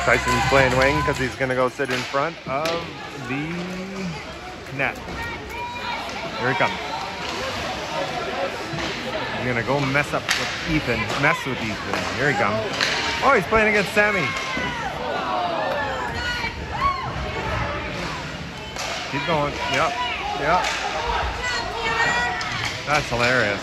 Tyson's playing wing because he's going to go sit in front of the net. Here he comes. He's going to go mess with Ethan. Here he comes. Oh, he's playing against Sammy. Keep going. Yep. That's hilarious.